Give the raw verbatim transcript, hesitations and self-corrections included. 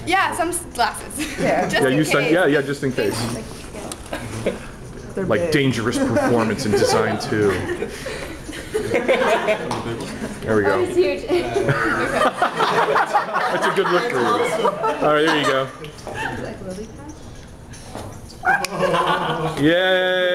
Yeah, some glasses. Yeah. Just Yeah, in you case. sent. Yeah, yeah, just in case. They're Like big. dangerous performance in design too. There we go. It's huge. That's a good look for you. All right, there you go. Yay!